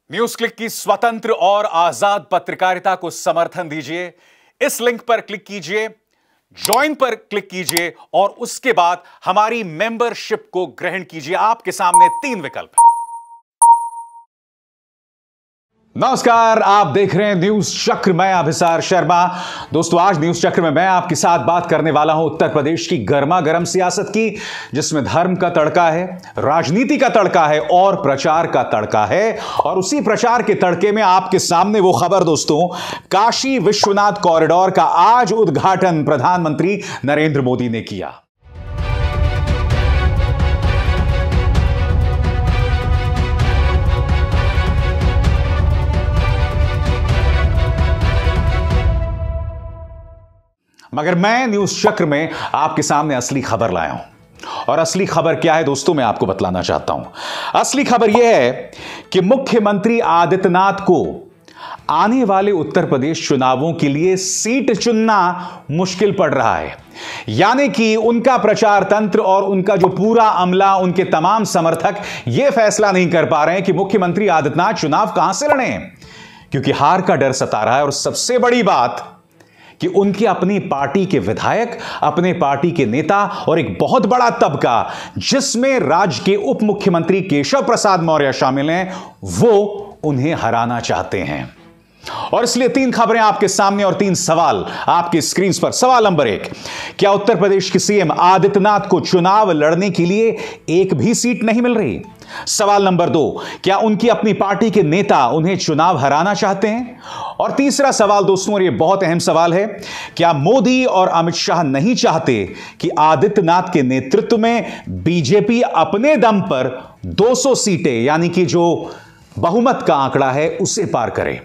News click की स्वतंत्र और आजाद पत्रकारिता को समर्थन दीजिए। इस लिंक पर क्लिक कीजिए, ज्वाइन पर क्लिक कीजिए और उसके बाद हमारी मेंबरशिप को ग्रहण कीजिए। आपके सामने 3 विकल्प हैं। नमस्कार, आप देख रहे हैं न्यूज चक्र। मैं अभिसार शर्मा। दोस्तों, आज न्यूज चक्र में मैं आपके साथ बात करने वाला हूं उत्तर प्रदेश की गर्मा गर्म सियासत की, जिसमें धर्म का तड़का है, राजनीति का तड़का है और प्रचार का तड़का है। और उसी प्रचार के तड़के में आपके सामने वो खबर दोस्तों, काशी विश्वनाथ कॉरिडोर का आज उद्घाटन प्रधानमंत्री नरेंद्र मोदी ने किया। मगर मैं न्यूज चक्र में आपके सामने असली खबर लाया हूं। और असली खबर क्या है दोस्तों, मैं आपको बतलाना चाहता हूं। असली खबर यह है कि मुख्यमंत्री आदित्यनाथ को आने वाले उत्तर प्रदेश चुनावों के लिए सीट चुनना मुश्किल पड़ रहा है। यानी कि उनका प्रचार तंत्र और उनका जो पूरा अमला, उनके तमाम समर्थक यह फैसला नहीं कर पा रहे हैं कि मुख्यमंत्री आदित्यनाथ चुनाव कहां से लड़ें, क्योंकि हार का डर सता रहा है। और सबसे बड़ी बात कि उनकी अपनी पार्टी के विधायक, अपने पार्टी के नेता और एक बहुत बड़ा तबका जिसमें राज्य के उप मुख्यमंत्री केशव प्रसाद मौर्य शामिल हैं, वो उन्हें हराना चाहते हैं। और इसलिए 3 खबरें आपके सामने और 3 सवाल आपकी स्क्रीन पर। सवाल नंबर 1, क्या उत्तर प्रदेश के सीएम आदित्यनाथ को चुनाव लड़ने के लिए एक भी सीट नहीं मिल रही? सवाल नंबर 2, क्या उनकी अपनी पार्टी के नेता उन्हें चुनाव हराना चाहते हैं? और तीसरा सवाल दोस्तों, और यह बहुत अहम सवाल है, क्या मोदी और अमित शाह नहीं चाहते कि आदित्यनाथ के नेतृत्व में बीजेपी अपने दम पर 200 सीटें, यानी कि जो बहुमत का आंकड़ा है, उसे पार करे?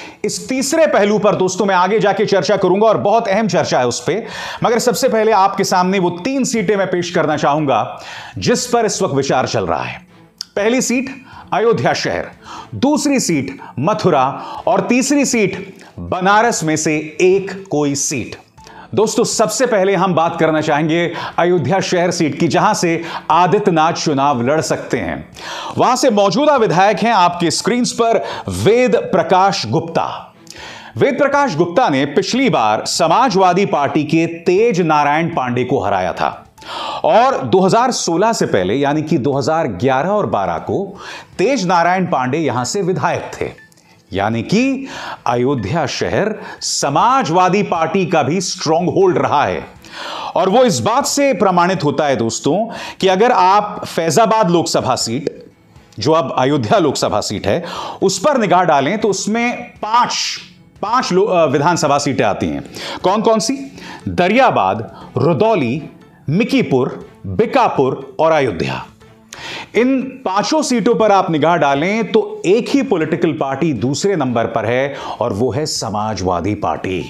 इस तीसरे पहलू पर दोस्तों मैं आगे जाके चर्चा करूंगा और बहुत अहम चर्चा है उस पर। मगर सबसे पहले आपके सामने वो 3 सीटें मैं पेश करना चाहूंगा जिस पर इस वक्त विचार चल रहा है। पहली सीट अयोध्या शहर, दूसरी सीट मथुरा और तीसरी सीट बनारस में से एक कोई सीट। दोस्तों, सबसे पहले हम बात करना चाहेंगे अयोध्या शहर सीट की, जहां से आदित्यनाथ चुनाव लड़ सकते हैं। वहां से मौजूदा विधायक हैं आपकी स्क्रीन पर वेद प्रकाश गुप्ता। वेद प्रकाश गुप्ता ने पिछली बार समाजवादी पार्टी के तेज नारायण पांडे को हराया था और 2016 से पहले यानी कि 2011 और 12 को तेज नारायण पांडे यहां से विधायक थे। यानी कि अयोध्या शहर समाजवादी पार्टी का भी स्ट्रॉन्ग होल्ड रहा है। और वो इस बात से प्रमाणित होता है दोस्तों कि अगर आप फैजाबाद लोकसभा सीट, जो अब अयोध्या लोकसभा सीट है, उस पर निगाह डालें तो उसमें पांच विधानसभा सीटें आती हैं। कौन कौन सी? दरियाबाद, रुदौली, मिकीपुर, बिकापुर और अयोध्या। इन 5 सीटों पर आप निगाह डालें तो एक ही पॉलिटिकल पार्टी दूसरे नंबर पर है और वो है समाजवादी पार्टी।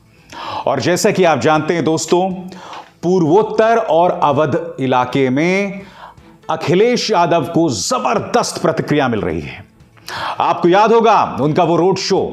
और जैसा कि आप जानते हैं दोस्तों, पूर्वोत्तर और अवध इलाके में अखिलेश यादव को जबरदस्त प्रतिक्रिया मिल रही है। आपको याद होगा उनका वो रोड शो,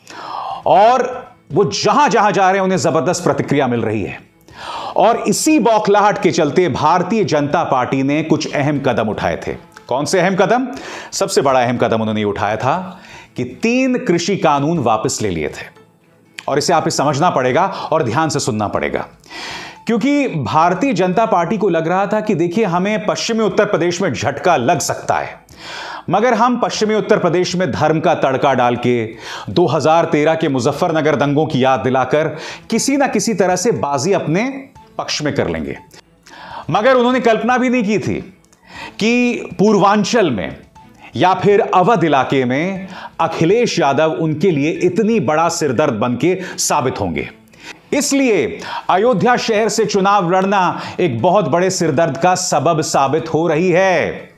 और वो जहां जहां जा रहे हैं उन्हें जबरदस्त प्रतिक्रिया मिल रही है। और इसी बौखलाहट के चलते भारतीय जनता पार्टी ने कुछ अहम कदम उठाए थे। कौन से अहम कदम? सबसे बड़ा अहम कदम उन्होंने उठाया था कि 3 कृषि कानून वापस ले लिए थे। और इसे आप समझना पड़ेगा और ध्यान से सुनना पड़ेगा, क्योंकि भारतीय जनता पार्टी को लग रहा था कि देखिए, हमें पश्चिमी उत्तर प्रदेश में झटका लग सकता है, मगर हम पश्चिमी उत्तर प्रदेश में धर्म का तड़का डाल के 2013 के मुजफ्फरनगर दंगों की याद दिलाकर किसी ना किसी तरह से बाजी अपने पक्ष में कर लेंगे। मगर उन्होंने कल्पना भी नहीं की थी कि पूर्वांचल में या फिर अवध इलाके में अखिलेश यादव उनके लिए इतनी बड़ा सिरदर्द बन के साबित होंगे। इसलिए अयोध्या शहर से चुनाव लड़ना एक बहुत बड़े सिरदर्द का सबब साबित हो रही है।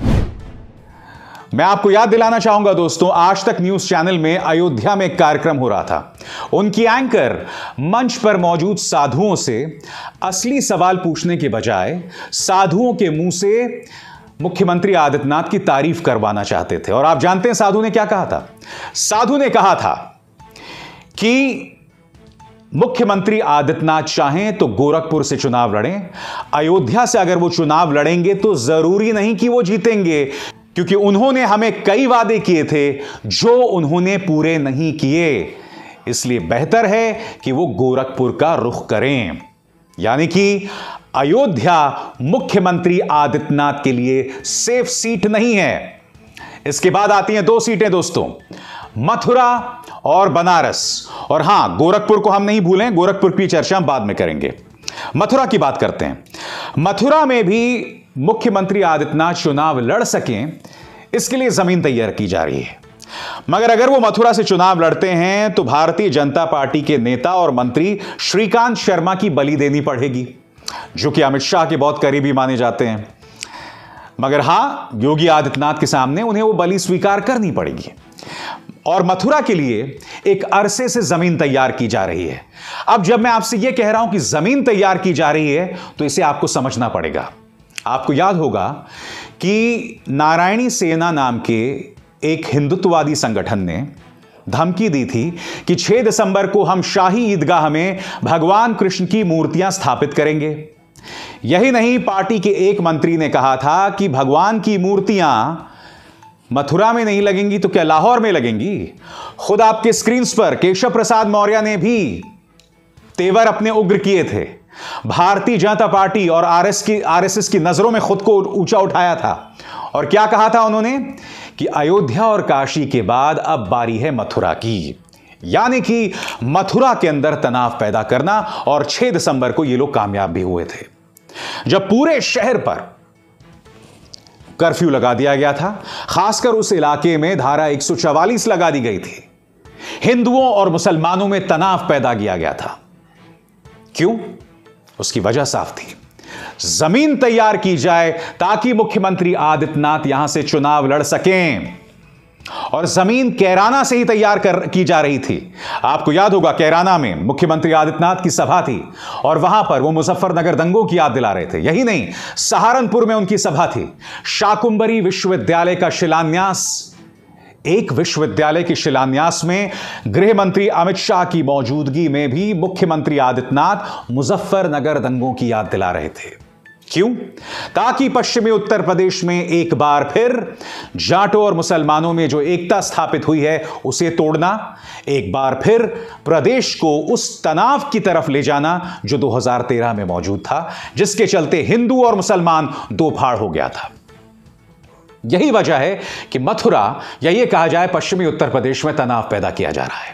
मैं आपको याद दिलाना चाहूंगा दोस्तों, आज तक न्यूज चैनल में अयोध्या में एक कार्यक्रम हो रहा था। उनकी एंकर मंच पर मौजूद साधुओं से असली सवाल पूछने के बजाय साधुओं के मुंह से मुख्यमंत्री आदित्यनाथ की तारीफ करवाना चाहते थे। और आप जानते हैं साधु ने क्या कहा था? साधु ने कहा था कि मुख्यमंत्री आदित्यनाथ चाहें तो गोरखपुर से चुनाव लड़ें, अयोध्या से अगर वो चुनाव लड़ेंगे तो जरूरी नहीं कि वो जीतेंगे, क्योंकि उन्होंने हमें कई वादे किए थे जो उन्होंने पूरे नहीं किए। इसलिए बेहतर है कि वो गोरखपुर का रुख करें। यानी कि अयोध्या मुख्यमंत्री आदित्यनाथ के लिए सेफ सीट नहीं है। इसके बाद आती हैं दो सीटें दोस्तों, मथुरा और बनारस। और हां, गोरखपुर को हम नहीं भूलें, गोरखपुर की चर्चा हम बाद में करेंगे। मथुरा की बात करते हैं। मथुरा में भी मुख्यमंत्री आदित्यनाथ चुनाव लड़ सकें, इसके लिए जमीन तैयार की जा रही है। मगर अगर वो मथुरा से चुनाव लड़ते हैं तो भारतीय जनता पार्टी के नेता और मंत्री श्रीकांत शर्मा की बलि देनी पड़ेगी, जो कि अमित शाह के बहुत करीबी माने जाते हैं। मगर हां, योगी आदित्यनाथ के सामने उन्हें वो बलि स्वीकार करनी पड़ेगी। और मथुरा के लिए एक अरसे से जमीन तैयार की जा रही है। अब जब मैं आपसे यह कह रहा हूं कि जमीन तैयार की जा रही है, तो इसे आपको समझना पड़ेगा। आपको याद होगा कि नारायणी सेना नाम के एक हिंदुत्ववादी संगठन ने धमकी दी थी कि 6 दिसंबर को हम शाही ईदगाह में भगवान कृष्ण की मूर्तियां स्थापित करेंगे। यही नहीं, पार्टी के एक मंत्री ने कहा था कि भगवान की मूर्तियां मथुरा में नहीं लगेंगी तो क्या लाहौर में लगेंगी। खुद आपके स्क्रीन पर केशव प्रसाद मौर्य ने भी तेवर अपने उग्र किए थे। भारतीय जनता पार्टी और आरएसएस की नजरों में खुद को ऊंचा उठाया था। और क्या कहा था उन्होंने कि अयोध्या और काशी के बाद अब बारी है मथुरा की। यानी कि मथुरा के अंदर तनाव पैदा करना। और 6 दिसंबर को ये लोग कामयाब भी हुए थे, जब पूरे शहर पर कर्फ्यू लगा दिया गया था। खासकर उस इलाके में धारा 144 लगा दी गई थी। हिंदुओं और मुसलमानों में तनाव पैदा किया गया था। क्यों? उसकी वजह साफ थी, जमीन तैयार की जाए ताकि मुख्यमंत्री आदित्यनाथ यहां से चुनाव लड़ सकें। और जमीन कैराना से ही तैयार की जा रही थी। आपको याद होगा, कैराना में मुख्यमंत्री आदित्यनाथ की सभा थी और वहां पर वो मुजफ्फरनगर दंगों की याद दिला रहे थे। यही नहीं, सहारनपुर में उनकी सभा थी। शाकुंभरी विश्वविद्यालय का शिलान्यास, एक विश्वविद्यालय के शिलान्यास में गृह मंत्री अमित शाह की मौजूदगी में भी मुख्यमंत्री आदित्यनाथ मुजफ्फरनगर दंगों की याद दिला रहे थे। क्यों? ताकि पश्चिमी उत्तर प्रदेश में एक बार फिर जाटों और मुसलमानों में जो एकता स्थापित हुई है उसे तोड़ना, एक बार फिर प्रदेश को उस तनाव की तरफ ले जाना जो 2013 में मौजूद था, जिसके चलते हिंदू और मुसलमान दो फाड़ हो गया था। यही वजह है कि मथुरा, या यह कहा जाए पश्चिमी उत्तर प्रदेश में तनाव पैदा किया जा रहा है।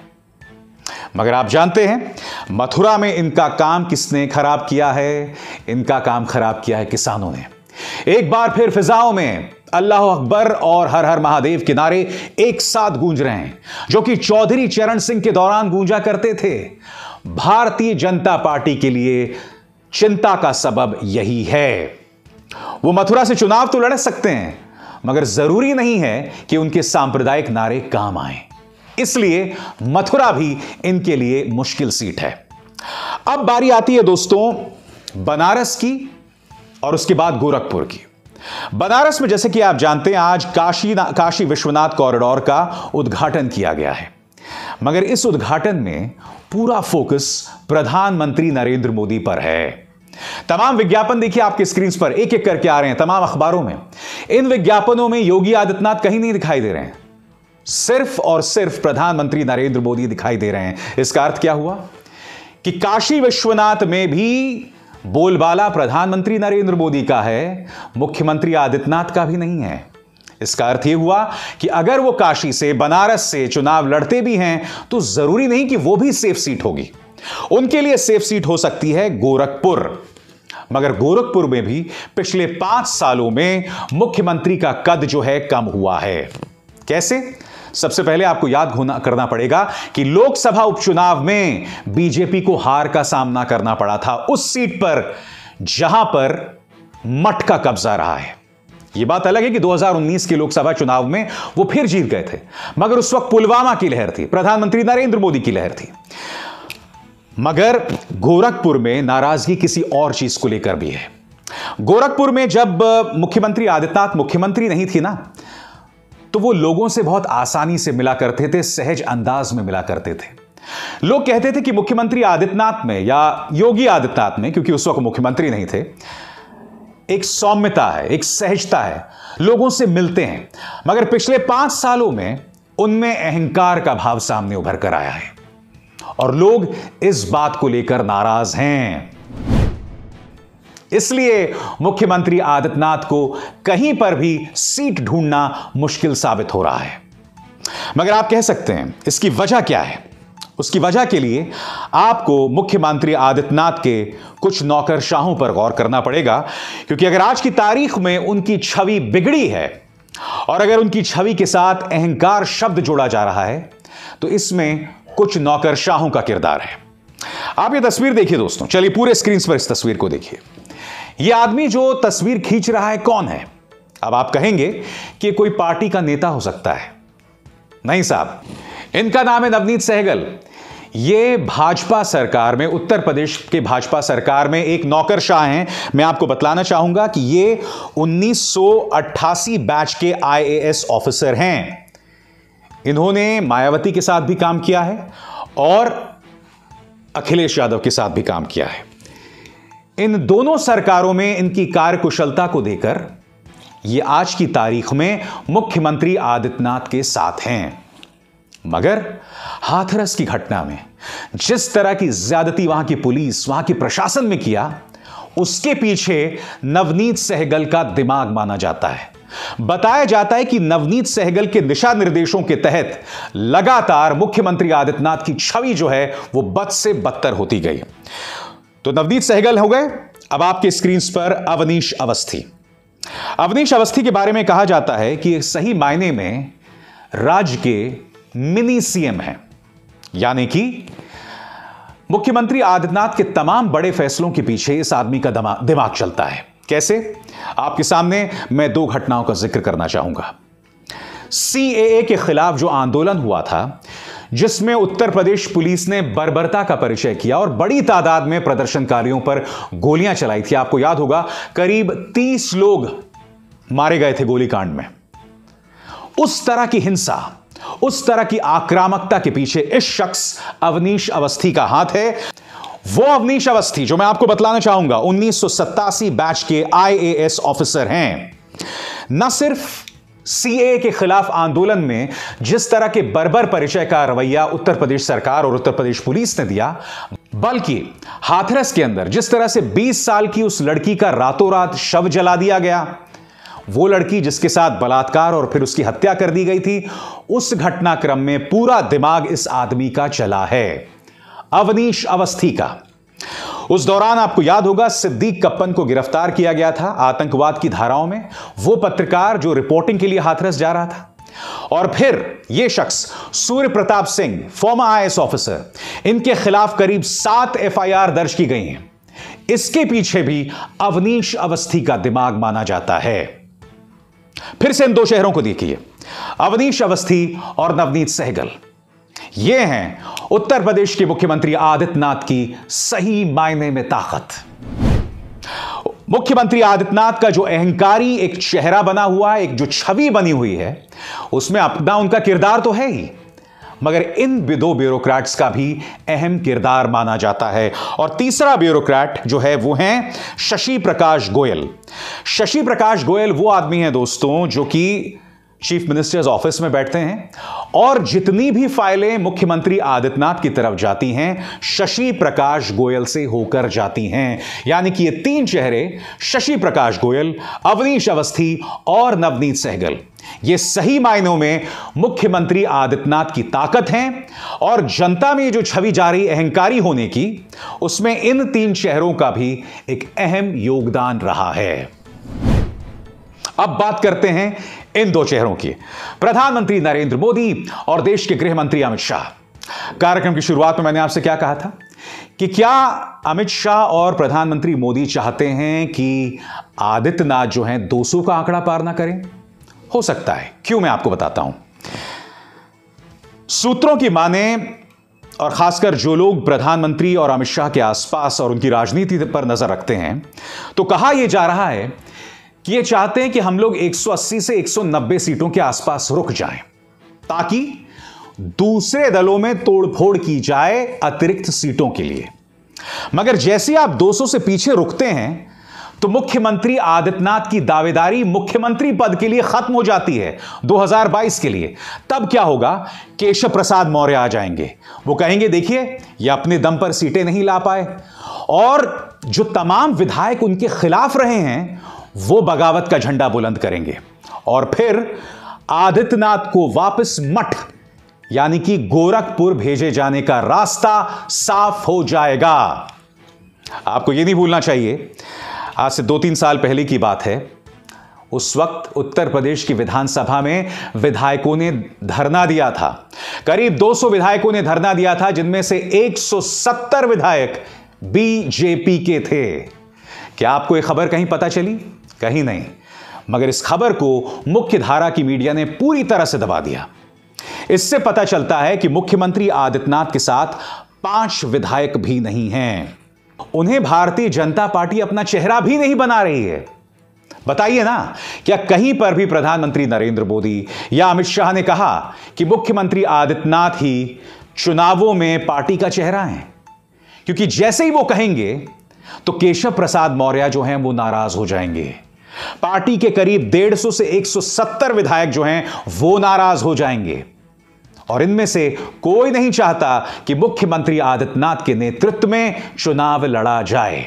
मगर आप जानते हैं मथुरा में इनका काम किसने खराब किया है? इनका काम खराब किया है किसानों ने। एक बार फिर फिजाओं में अल्लाह अकबर और हर हर महादेव के नारे एक साथ गूंज रहे हैं, जो कि चौधरी चरण सिंह के दौरान गूंजा करते थे। भारतीय जनता पार्टी के लिए चिंता का सबब यही है। वो मथुरा से चुनाव तो लड़ सकते हैं, मगर जरूरी नहीं है कि उनके सांप्रदायिक नारे काम आए। इसलिए मथुरा भी इनके लिए मुश्किल सीट है। अब बारी आती है दोस्तों बनारस की और उसके बाद गोरखपुर की। बनारस में जैसे कि आप जानते हैं आज काशी विश्वनाथ कॉरिडोर का उद्घाटन किया गया है, मगर इस उद्घाटन में पूरा फोकस प्रधानमंत्री नरेंद्र मोदी पर है। तमाम विज्ञापन देखिए आपके स्क्रीन पर एक एक करके आ रहे हैं तमाम अखबारों में। इन विज्ञापनों में योगी आदित्यनाथ कहीं नहीं दिखाई दे रहे हैं, सिर्फ और सिर्फ प्रधानमंत्री नरेंद्र मोदी दिखाई दे रहे हैं। इसका अर्थ क्या हुआ कि काशी विश्वनाथ में भी बोलबाला प्रधानमंत्री नरेंद्र मोदी का है, मुख्यमंत्री आदित्यनाथ का भी नहीं है। इसका अर्थ यह हुआ कि अगर वो काशी से, बनारस से चुनाव लड़ते भी हैं तो जरूरी नहीं कि वो भी सेफ सीट होगी। उनके लिए सेफ सीट हो सकती है गोरखपुर। मगर गोरखपुर में भी पिछले 5 सालों में मुख्यमंत्री का कद जो है कम हुआ है। कैसे? सबसे पहले आपको याद करना पड़ेगा कि लोकसभा उपचुनाव में बीजेपी को हार का सामना करना पड़ा था उस सीट पर जहां पर मठ का कब्जा रहा है। यह बात अलग है कि 2019 के लोकसभा चुनाव में वो फिर जीत गए थे, मगर उस वक्त पुलवामा की लहर थी, प्रधानमंत्री नरेंद्र मोदी की लहर थी। मगर गोरखपुर में नाराजगी किसी और चीज को लेकर भी है। गोरखपुर में जब मुख्यमंत्री आदित्यनाथ मुख्यमंत्री नहीं थी ना, तो वो लोगों से बहुत आसानी से मिला करते थे, सहज अंदाज में मिला करते थे। लोग कहते थे कि मुख्यमंत्री आदित्यनाथ में या योगी आदित्यनाथ में, क्योंकि उस वक्त मुख्यमंत्री नहीं थे, एक सौम्यता है, एक सहजता है, लोगों से मिलते हैं, मगर पिछले 5 सालों में उनमें अहंकार का भाव सामने उभर कर आया है और लोग इस बात को लेकर नाराज हैं। इसलिए मुख्यमंत्री आदित्यनाथ को कहीं पर भी सीट ढूंढना मुश्किल साबित हो रहा है। मगर आप कह सकते हैं इसकी वजह क्या है? उसकी वजह के लिए आपको मुख्यमंत्री आदित्यनाथ के कुछ नौकरशाहों पर गौर करना पड़ेगा, क्योंकि अगर आज की तारीख में उनकी छवि बिगड़ी है और अगर उनकी छवि के साथ अहंकार शब्द जोड़ा जा रहा है तो इसमें कुछ नौकरशाहों का किरदार है। आप ये तस्वीर देखिए दोस्तों, चलिए पूरे स्क्रीन पर इस तस्वीर को देखिए। यह आदमी जो तस्वीर खींच रहा है कौन है? अब आप कहेंगे कि कोई पार्टी का नेता हो सकता है। नहीं साहब, इनका नाम है नवनीत सहगल। ये भाजपा सरकार में, उत्तर प्रदेश के भाजपा सरकार में एक नौकरशाह हैं। मैं आपको बतलाना चाहूंगा कि ये 1988 बैच के IAS ऑफिसर हैं। इन्होंने मायावती के साथ भी काम किया है और अखिलेश यादव के साथ भी काम किया है। इन दोनों सरकारों में इनकी कार्यकुशलता को देकर ये आज की तारीख में मुख्यमंत्री आदित्यनाथ के साथ हैं। मगर हाथरस की घटना में जिस तरह की ज्यादती वहां की पुलिस, वहां के प्रशासन में किया, उसके पीछे नवनीत सहगल का दिमाग माना जाता है। बताया जाता है कि नवनीत सहगल के दिशा निर्देशों के तहत लगातार मुख्यमंत्री आदित्यनाथ की छवि जो है वो बद से बदतर होती गई। तो नवनीत सहगल हो गए, अब आपके स्क्रीन पर अवनीश अवस्थी। अवनीश अवस्थी के बारे में कहा जाता है कि सही मायने में राज्य के मिनी सीएम है, यानी कि मुख्यमंत्री आदित्यनाथ के तमाम बड़े फैसलों के पीछे इस आदमी का दिमाग चलता है। कैसे? आपके सामने मैं 2 घटनाओं का जिक्र करना चाहूंगा। CAA के खिलाफ जो आंदोलन हुआ था, जिसमें उत्तर प्रदेश पुलिस ने बर्बरता का परिचय किया और बड़ी तादाद में प्रदर्शनकारियों पर गोलियां चलाई थी। आपको याद होगा करीब 30 लोग मारे गए थे गोलीकांड में। उस तरह की हिंसा, उस तरह की आक्रामकता के पीछे इस शख्स अवनीश अवस्थी का हाथ है। वो अवनीश अवस्थी जो मैं आपको बतलाना चाहूंगा 1987 बैच के IAS ऑफिसर हैं। न सिर्फ CAA के खिलाफ आंदोलन में जिस तरह के बर्बर परिचय का रवैया उत्तर प्रदेश सरकार और उत्तर प्रदेश पुलिस ने दिया, बल्कि हाथरस के अंदर जिस तरह से 20 साल की उस लड़की का रातों रात शव जला दिया गया, वो लड़की जिसके साथ बलात्कार और फिर उसकी हत्या कर दी गई थी, उस घटनाक्रम में पूरा दिमाग इस आदमी का चला है, अवनीश अवस्थी का। उस दौरान आपको याद होगा सिद्दीक कप्पन को गिरफ्तार किया गया था आतंकवाद की धाराओं में, वो पत्रकार जो रिपोर्टिंग के लिए हाथरस जा रहा था। और फिर यह शख्स Surya Pratap Singh, former IAS officer, इनके खिलाफ करीब 7 FIR दर्ज की गई हैं। इसके पीछे भी अवनीश अवस्थी का दिमाग माना जाता है। फिर से इन 2 शहरों को देखिए, अवनीश अवस्थी और नवनीत सहगल। ये हैं उत्तर प्रदेश के मुख्यमंत्री आदित्यनाथ की सही मायने में ताकत। मुख्यमंत्री आदित्यनाथ का जो अहंकारी एक चेहरा बना हुआ है, एक जो छवि बनी हुई है, उसमें अपना उनका किरदार तो है ही, मगर इन 2 ब्यूरोक्रेट्स का भी अहम किरदार माना जाता है। और तीसरा ब्यूरोक्रेट जो है वो हैं शशि प्रकाश गोयल। शशि प्रकाश गोयल वो आदमी है दोस्तों जो कि चीफ मिनिस्टर्स ऑफिस में बैठते हैं और जितनी भी फाइलें मुख्यमंत्री आदित्यनाथ की तरफ जाती हैं, शशि प्रकाश गोयल से होकर जाती हैं। यानी कि ये 3 चेहरे, शशि प्रकाश गोयल, अवनीश अवस्थी और नवनीत सहगल, ये सही मायनों में मुख्यमंत्री आदित्यनाथ की ताकत हैं। और जनता में जो छवि जा रही अहंकारी होने की, उसमें इन 3 चेहरों का भी एक अहम योगदान रहा है। अब बात करते हैं इन 2 चेहरों की, प्रधानमंत्री नरेंद्र मोदी और देश के गृह मंत्री अमित शाह। कार्यक्रम की शुरुआत में मैंने आपसे क्या कहा था कि क्या अमित शाह और प्रधानमंत्री मोदी चाहते हैं कि आदित्यनाथ जो हैं 200 का आंकड़ा पार ना करें? हो सकता है, क्यों, मैं आपको बताता हूं। सूत्रों की माने और खासकर जो लोग प्रधानमंत्री और अमित शाह के आसपास और उनकी राजनीति पर नजर रखते हैं, तो कहा यह जा रहा है कि ये चाहते हैं कि हम लोग 180 से 190 सीटों के आसपास रुक जाएं, ताकि दूसरे दलों में तोड़फोड़ की जाए अतिरिक्त सीटों के लिए। मगर जैसे आप 200 से पीछे रुकते हैं तो मुख्यमंत्री आदित्यनाथ की दावेदारी मुख्यमंत्री पद के लिए खत्म हो जाती है 2022 के लिए। तब क्या होगा? केशव प्रसाद मौर्य आ जाएंगे। वो कहेंगे देखिए ये अपने दम पर सीटें नहीं ला पाए, और जो तमाम विधायक उनके खिलाफ रहे हैं वो बगावत का झंडा बुलंद करेंगे, और फिर आदित्यनाथ को वापस मठ यानी कि गोरखपुर भेजे जाने का रास्ता साफ हो जाएगा। आपको यह नहीं भूलना चाहिए, आज से 2-3 साल पहले की बात है। उस वक्त उत्तर प्रदेश की विधानसभा में विधायकों ने धरना दिया था। करीब 200 विधायकों ने धरना दिया था, जिनमें से 170 विधायक बीजेपी के थे। क्या आपको यह खबर कहीं पता चली? कहीं नहीं। मगर इस खबर को मुख्य धारा की मीडिया ने पूरी तरह से दबा दिया। इससे पता चलता है कि मुख्यमंत्री आदित्यनाथ के साथ 5 विधायक भी नहीं हैं। उन्हें भारतीय जनता पार्टी अपना चेहरा भी नहीं बना रही है। बताइए ना, क्या कहीं पर भी प्रधानमंत्री नरेंद्र मोदी या अमित शाह ने कहा कि मुख्यमंत्री आदित्यनाथ ही चुनावों में पार्टी का चेहरा है? क्योंकि जैसे ही वो कहेंगे तो केशव प्रसाद मौर्य जो हैं वो नाराज हो जाएंगे। पार्टी के करीब 150 से 170 विधायक जो हैं वो नाराज हो जाएंगे, और इनमें से कोई नहीं चाहता कि मुख्यमंत्री आदित्यनाथ के नेतृत्व में चुनाव लड़ा जाए।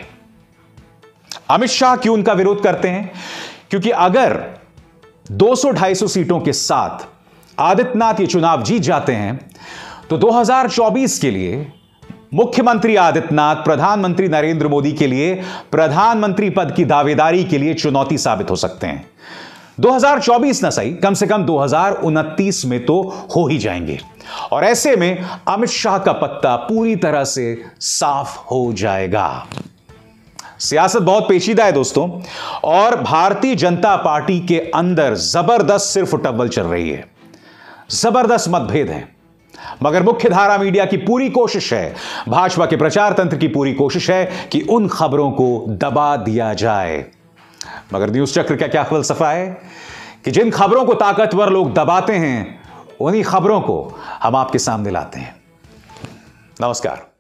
अमित शाह क्यों उनका विरोध करते हैं? क्योंकि अगर 200-250 सीटों के साथ आदित्यनाथ ये चुनाव जीत जाते हैं तो 2024 के लिए मुख्यमंत्री आदित्यनाथ प्रधानमंत्री नरेंद्र मोदी के लिए प्रधानमंत्री पद की दावेदारी के लिए चुनौती साबित हो सकते हैं। 2024 न सही, कम से कम 2029 में तो हो ही जाएंगे, और ऐसे में अमित शाह का पत्ता पूरी तरह से साफ हो जाएगा। सियासत बहुत पेचीदा है दोस्तों, और भारतीय जनता पार्टी के अंदर जबरदस्त सिर फुटबॉल चल रही है, जबरदस्त मतभेद है। मगर मुख्यधारा मीडिया की पूरी कोशिश है, भाजपा के प्रचार तंत्र की पूरी कोशिश है कि उन खबरों को दबा दिया जाए। मगर न्यूज़ चक्र का क्या फलसफा है कि जिन खबरों को ताकतवर लोग दबाते हैं उन्हीं खबरों को हम आपके सामने लाते हैं। नमस्कार।